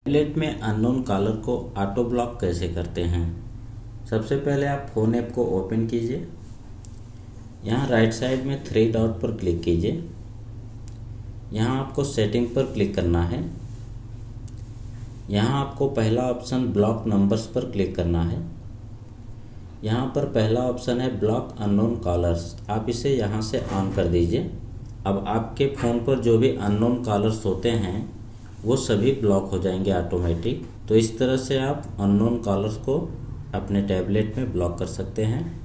Tablet में unknown caller को auto block कैसे करते हैं। सबसे पहले आप फ़ोन ऐप को ओपन कीजिए। यहाँ राइट साइड में 3 डॉट पर क्लिक कीजिए। यहाँ आपको सेटिंग पर क्लिक करना है। यहाँ आपको पहला ऑप्शन ब्लॉक नंबर्स पर क्लिक करना है। यहाँ पर पहला ऑप्शन है ब्लॉक अननोन कॉलर्स, आप इसे यहाँ से ऑन कर दीजिए। अब आपके फ़ोन पर जो भी अननोन कॉलर्स होते हैं वो सभी ब्लॉक हो जाएंगे ऑटोमेटिक। तो इस तरह से आप अननोन कॉलर्स को अपने टैबलेट में ब्लॉक कर सकते हैं।